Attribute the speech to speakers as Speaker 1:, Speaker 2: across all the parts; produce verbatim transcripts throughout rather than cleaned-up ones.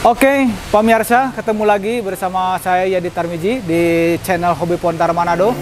Speaker 1: Oke, pemirsa, ketemu lagi bersama saya Yadi Tarmiji di channel Hobi Pontar Manado.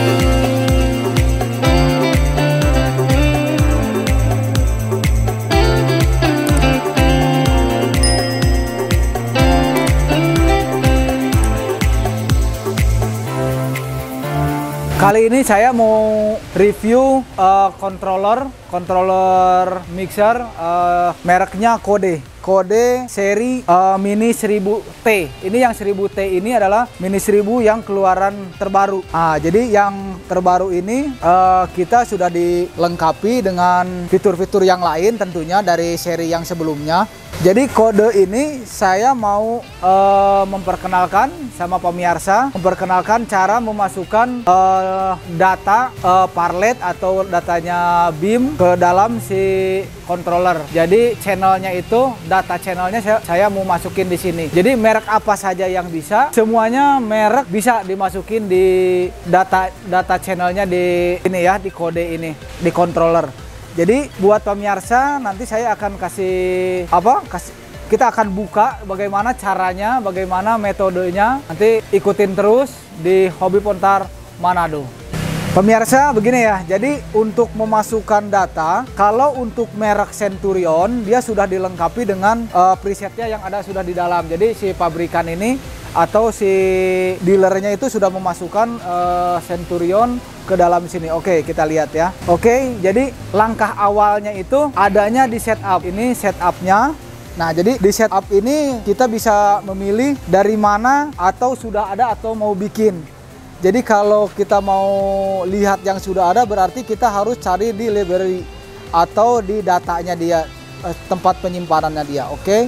Speaker 1: Kali ini saya mau review uh, controller, controller mixer uh, mereknya Kode. Kode seri uh, Mini seribu T. Ini yang seribu T ini adalah Mini seribu yang keluaran terbaru. Ah, jadi yang terbaru ini uh, kita sudah dilengkapi dengan fitur-fitur yang lain tentunya dari seri yang sebelumnya. Jadi Kode ini saya mau uh, memperkenalkan sama pemirsa, memperkenalkan cara memasukkan uh, data uh, parlet atau datanya beam ke dalam si controller. Jadi channelnya itu, data channelnya saya, saya mau masukin di sini. Jadi merek apa saja yang bisa, semuanya merek bisa dimasukin di data data channelnya di ini ya, di Kode ini, di controller. Jadi buat pemirsa nanti saya akan kasih apa? Kasih, kita akan buka bagaimana caranya, bagaimana metodenya. Nanti ikutin terus di Hobi Pontar Manado. Pemirsa begini ya, jadi untuk memasukkan data, kalau untuk merek Centurion dia sudah dilengkapi dengan uh, presetnya yang ada sudah di dalam. Jadi si pabrikan ini atau si dealernya itu sudah memasukkan uh, Centurion ke dalam sini. Oke, kita lihat ya. Oke, jadi langkah awalnya itu adanya di setup. Ini setupnya. Nah, jadi di setup ini kita bisa memilih dari mana atau sudah ada atau mau bikin. Jadi kalau kita mau lihat yang sudah ada berarti kita harus cari di library atau di datanya dia, tempat penyimpanannya dia. Oke.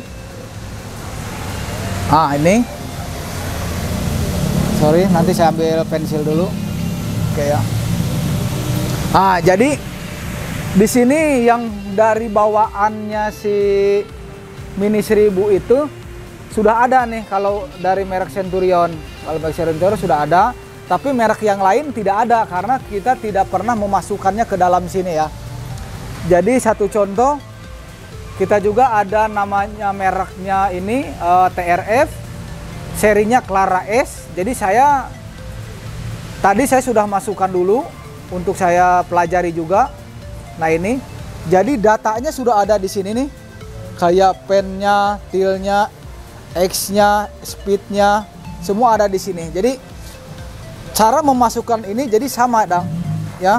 Speaker 1: Nah, ini. Sorry, nanti saya ambil pensil dulu. Oke ya. Nah, jadi di sini yang dari bawaannya si Mini seribu itu sudah ada nih kalau dari merek Centurion. Kalau merek Centurion sudah ada. Tapi merek yang lain tidak ada karena kita tidak pernah memasukkannya ke dalam sini ya. Jadi satu contoh, kita juga ada namanya mereknya ini uh, T R F, serinya Clara S. Jadi saya tadi saya sudah masukkan dulu untuk saya pelajari juga. Nah ini, jadi datanya sudah ada di sini nih, kayak pennya, tilnya, X-nya, speednya, semua ada di sini. Jadi cara memasukkan ini jadi sama dong ya.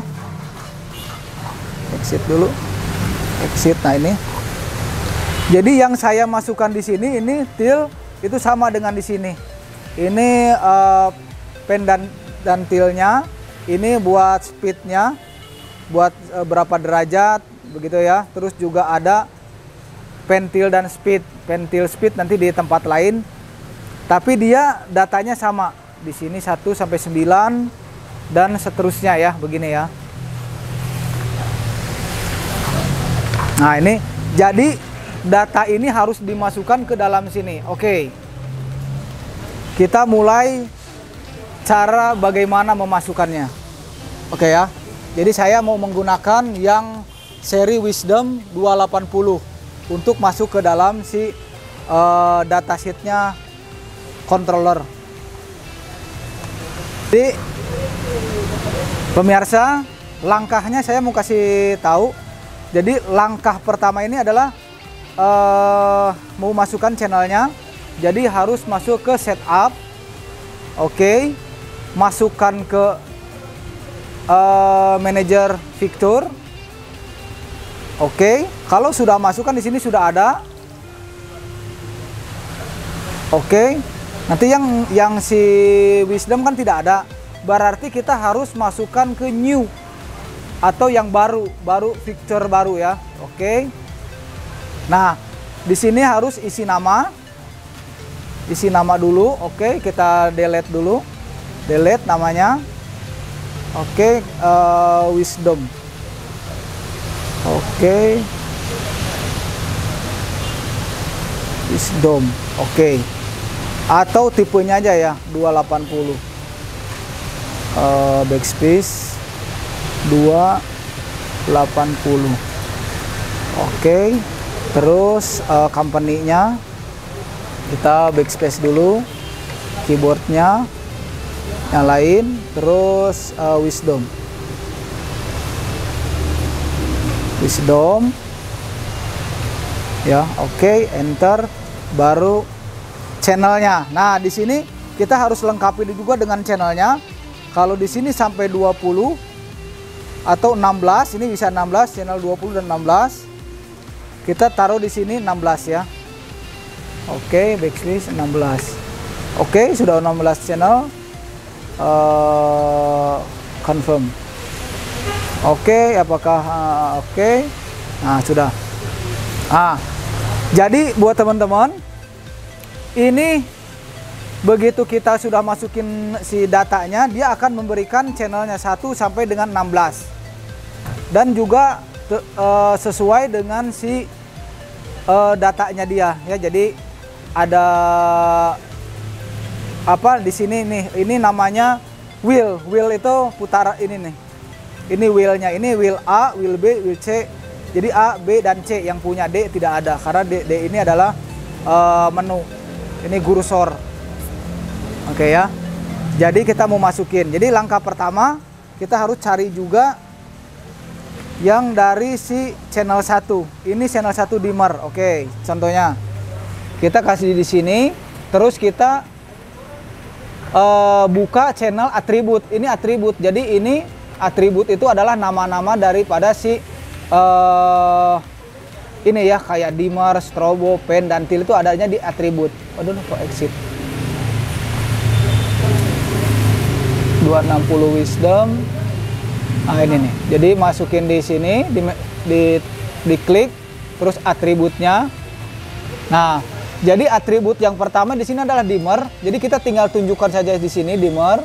Speaker 1: Exit dulu, exit. Nah ini, jadi yang saya masukkan di sini ini til itu sama dengan di sini. Ini uh, pen dan dan tilnya, ini buat speednya, buat uh, berapa derajat begitu ya. Terus juga ada pentil dan speed, pentil speed nanti di tempat lain. Tapi dia datanya sama. Di sini satu sampai sembilan dan seterusnya ya, begini ya. Nah, ini jadi data ini harus dimasukkan ke dalam sini. Oke. Kita mulai cara bagaimana memasukkannya. Oke ya. Jadi saya mau menggunakan yang seri Wisdom dua delapan nol untuk masuk ke dalam si uh, datasheetnya controller. Jadi pemirsa, langkahnya saya mau kasih tahu. Jadi langkah pertama ini adalah uh, mau masukkan channelnya. Jadi harus masuk ke setup. Oke, masukkan ke uh, manager Victor. Oke, kalau sudah masukkan di sini sudah ada. Oke. Nanti yang yang si Wisdom kan tidak ada, berarti kita harus masukkan ke new atau yang baru, baru feature baru ya. Oke. Nah, di sini harus isi nama, isi nama dulu. Oke, kita delete dulu, delete namanya. Oke, uh, Wisdom. Oke, Wisdom. Oke. Atau tipenya aja ya, dua delapan nol. uh, backspace dua delapan nol. Oke, terus uh, company-nya Kita backspace dulu, keyboardnya nyalain, terus uh, wisdom. Wisdom. Ya, oke, okay, enter, baru channelnya. Nah, di sini kita harus lengkapi juga dengan channelnya. Kalau di sini sampai dua puluh atau enam belas, ini bisa enam belas, channel dua puluh dan enam belas. Kita taruh di sini enam belas ya. Oke, okay, backspace enam belas. Oke, okay, sudah enam belas channel. Uh, confirm. Oke, okay, apakah uh, oke? Okay. Nah, sudah. Ah, jadi buat teman-teman, ini begitu kita sudah masukin si datanya, dia akan memberikan channelnya satu sampai dengan enam belas. Dan juga te, uh, sesuai dengan si uh, datanya dia ya. Jadi ada apa di sini nih, ini namanya wheel. Wheel itu putaran ini nih. Ini wheelnya, ini wheel A, wheel B, wheel C. Jadi A, B dan C, yang punya D tidak ada karena D, D ini adalah uh, menu. Ini kursor. Oke ya. Jadi kita mau masukin. Jadi langkah pertama kita harus cari juga yang dari si channel satu. Ini channel satu dimmer. Oke, contohnya kita kasih di sini, terus kita uh, buka channel atribut. Ini atribut. Jadi ini atribut itu adalah nama-nama daripada si uh, ini ya, kayak dimmer, strobo, pen, dan til itu adanya di atribut. Waduh, kok exit. dua enam nol wisdom. Nah, ini nih. Jadi masukin di sini, di di diklik, terus atributnya. Nah, jadi atribut yang pertama di sini adalah dimmer. Jadi kita tinggal tunjukkan saja di sini dimmer.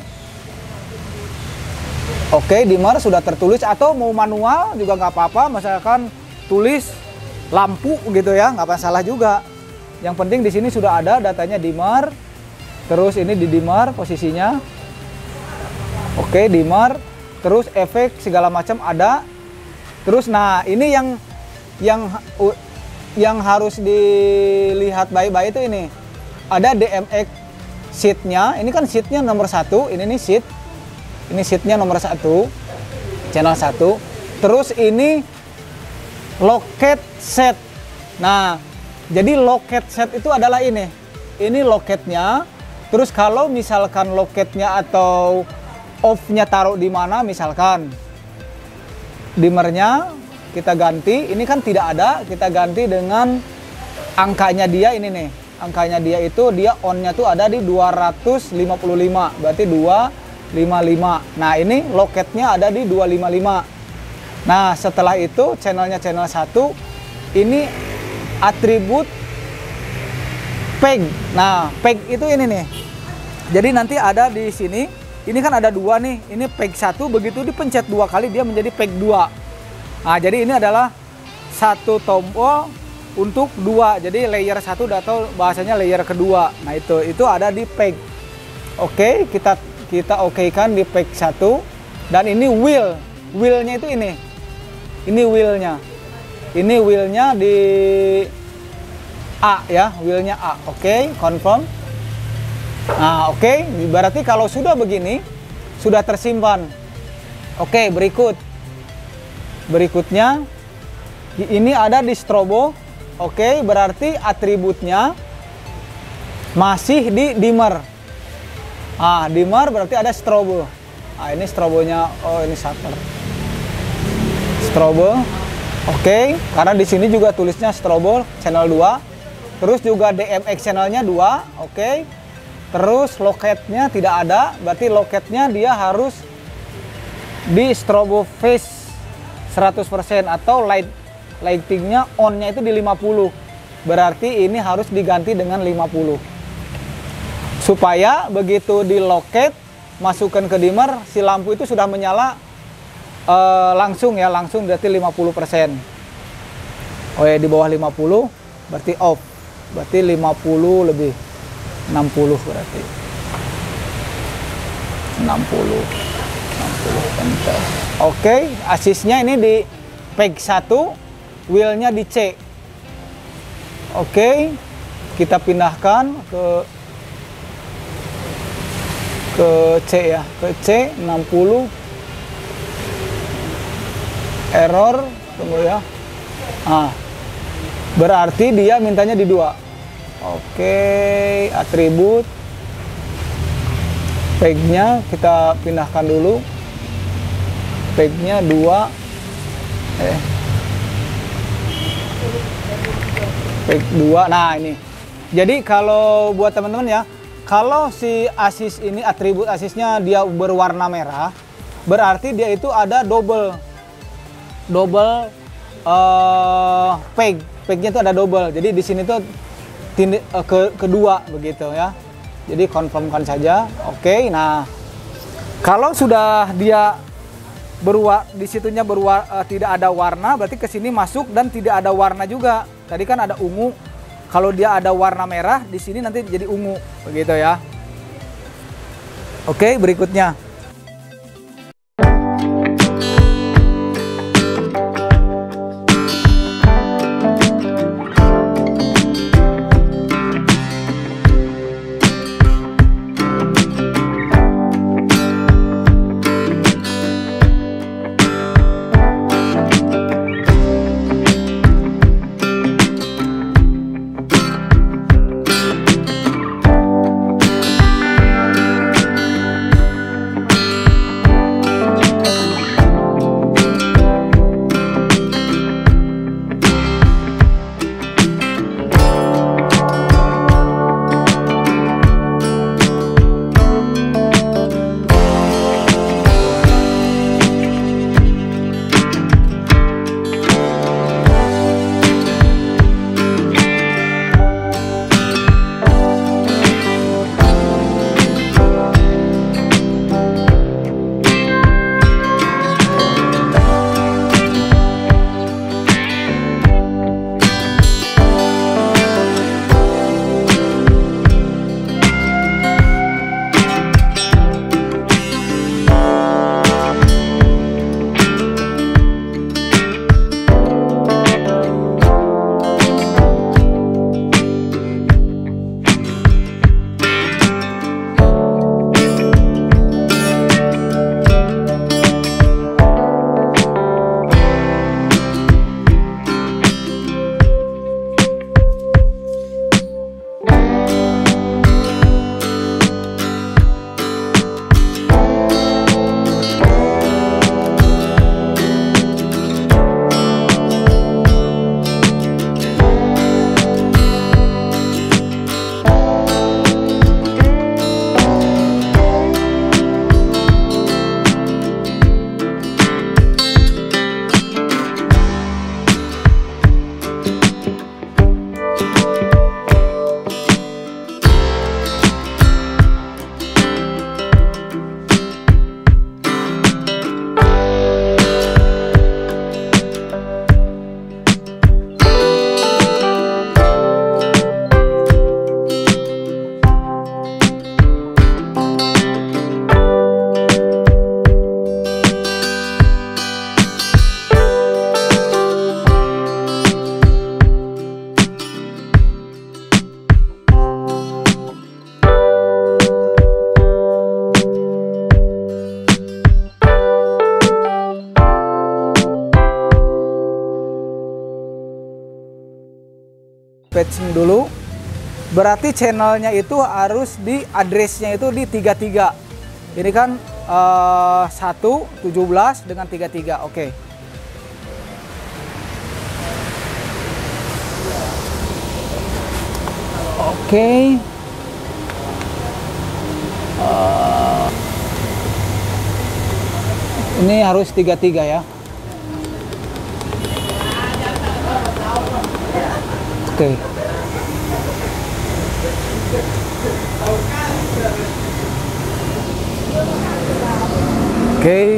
Speaker 1: Oke, dimmer sudah tertulis, atau mau manual juga nggak apa-apa. Misalkan tulis lampu gitu ya, nggak masalah juga. Yang penting di sini sudah ada datanya dimmer. Terus ini di dimmer posisinya. Oke, dimmer. Terus efek segala macam ada. Terus nah ini yang yang yang harus dilihat baik-baik itu ini. Ada D M X sheet-nya. Ini kan sheet-nya nomor satu. Ini nih sheet. Ini sheet-nya nomor satu. Channel satu. Terus ini locket set. Nah, jadi locket set itu adalah ini. Ini loketnya. Terus kalau misalkan loketnya atau off-nya taruh di mana, misalkan dimmernya kita ganti, ini kan tidak ada, kita ganti dengan angkanya dia ini nih. Angkanya dia itu, dia on-nya tuh ada di dua ratus lima puluh lima, berarti dua ratus lima puluh lima. Nah, ini loketnya ada di dua ratus lima puluh lima. Nah, setelah itu channelnya channel satu, ini atribut peg. Nah, peg itu ini nih. Jadi nanti ada di sini, ini kan ada dua nih, ini peg satu, begitu dipencet dua kali dia menjadi peg dua. Nah, jadi ini adalah satu tombol untuk dua, jadi layer satu atau bahasanya layer kedua. Nah, itu itu ada di peg. Oke, kita kita okekan di peg satu. Dan ini wheel, wheelnya itu ini, ini wheelnya, ini wheelnya di A ya, wheelnya A. Oke, confirm. Nah, oke, okay. Berarti kalau sudah begini, sudah tersimpan. Oke, okay, berikut. Berikutnya, ini ada di strobo. Oke, okay, berarti atributnya masih di dimmer. Ah, dimmer berarti ada strobo. Ah, ini strobonya, oh ini shutter. Strobo. Oke, okay. Karena di sini juga tulisnya strobo channel dua. Terus juga D M X channelnya dua. Oke. Okay. Terus loketnya tidak ada, berarti loketnya dia harus di strobo face seratus persen atau light lightingnya on-nya itu di lima puluh. Berarti ini harus diganti dengan lima puluh. Supaya begitu di loket masukkan ke dimmer, si lampu itu sudah menyala uh, langsung ya, langsung berarti lima puluh persen. Oh ya, di bawah lima puluh berarti off. Berarti lima puluh lebih. enam puluh berarti enam puluh enam puluh enter. Oke, asisnya ini di peg satu, wheelnya di C. Oke, kita pindahkan ke ke C ya, ke C enam puluh. Error, tunggu ya. Ah, berarti dia mintanya di dua. Oke, atribut. Peg-nya kita pindahkan dulu. Peg-nya dua. Eh. Peg dua. Nah, ini. Jadi kalau buat teman-teman ya, kalau si assist ini, atribut assist-nya dia berwarna merah, berarti dia itu ada double double uh, peg. Peg-nya itu ada double. Jadi di sini tuh tindi, uh, ke kedua begitu ya. Jadi confirmkan saja. Oke. Nah, kalau sudah dia berwa di situnya berwa uh, tidak ada warna, berarti ke sini masuk dan tidak ada warna juga. Tadi kan ada ungu. Kalau dia ada warna merah, di sini nanti jadi ungu, begitu ya. Oke, berikutnya. Patching dulu, berarti channelnya itu harus di addressnya itu di tiga puluh tiga. Ini kan uh, satu tujuh belas dengan tiga puluh tiga. Oke. Oke. Uh, ini harus tiga puluh tiga ya. Oke. Oke.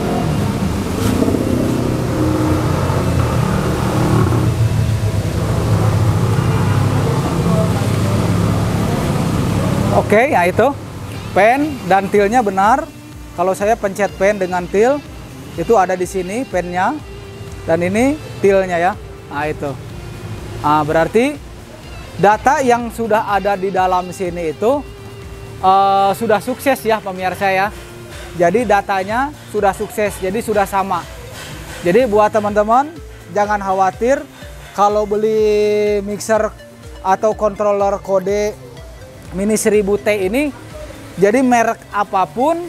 Speaker 1: Oke, ya itu pen dan tilnya benar. Kalau saya pencet pen dengan til, itu ada di sini pennya dan ini tilnya ya. Nah itu. Nah, berarti data yang sudah ada di dalam sini itu uh, sudah sukses ya pemirsa ya. Jadi datanya sudah sukses, jadi sudah sama. Jadi buat teman-teman jangan khawatir kalau beli mixer atau controller Kode Mini seribu T ini, jadi merek apapun,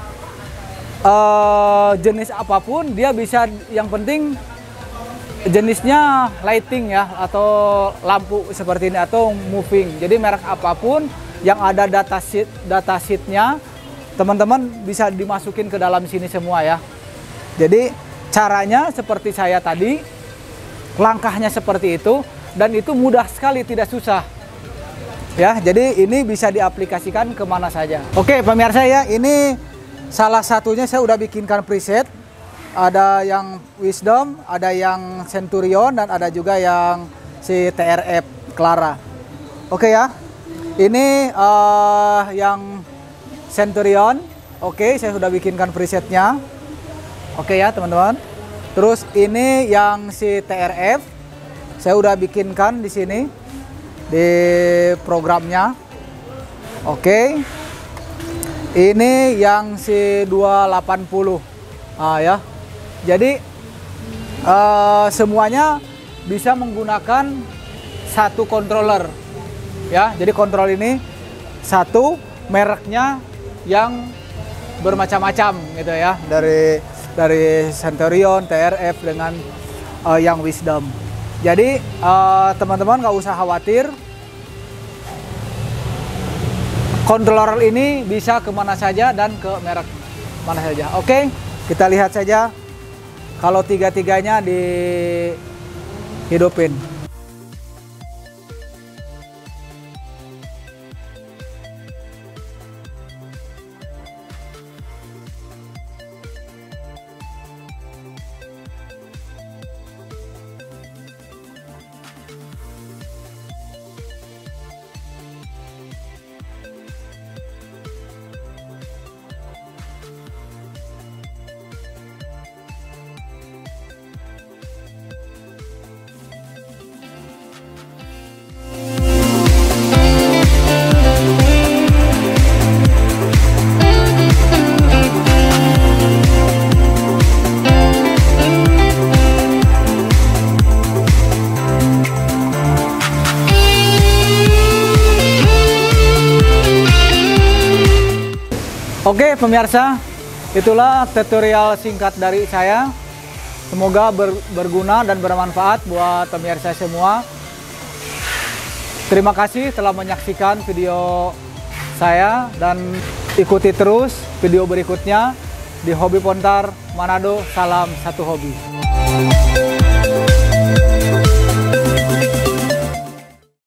Speaker 1: uh, jenis apapun dia bisa, yang penting jenisnya lighting ya, atau lampu seperti ini atau moving. Jadi merek apapun yang ada data sheet, data sheetnya teman-teman bisa dimasukin ke dalam sini semua ya. Jadi caranya seperti saya tadi, langkahnya seperti itu, dan itu mudah sekali, tidak susah ya. Jadi ini bisa diaplikasikan kemana saja. Oke pemirsa ya, ini salah satunya saya udah bikinkan preset. Ada yang Wisdom, ada yang Centurion, dan ada juga yang si T R F Clara. Oke ya, ini uh, yang Centurion. Oke, saya sudah bikinkan presetnya. Oke ya teman-teman. Terus ini yang si T R F, saya udah bikinkan di sini di programnya. Oke, ini yang si dua delapan puluh. Ah ya. Jadi uh, semuanya bisa menggunakan satu controller ya. Jadi kontrol ini satu, mereknya yang bermacam-macam gitu ya, dari dari Centurion, T R F dengan uh, yang Wisdom. Jadi teman-teman uh, nggak usah khawatir, controller ini bisa kemana saja dan ke merek mana saja. Oke, kita lihat saja kalau tiga-tiganya dihidupin. Oke pemirsa, itulah tutorial singkat dari saya. Semoga ber, berguna dan bermanfaat buat pemirsa semua. Terima kasih telah menyaksikan video saya, dan ikuti terus video berikutnya di Hobi Pontar Manado. Salam satu hobi.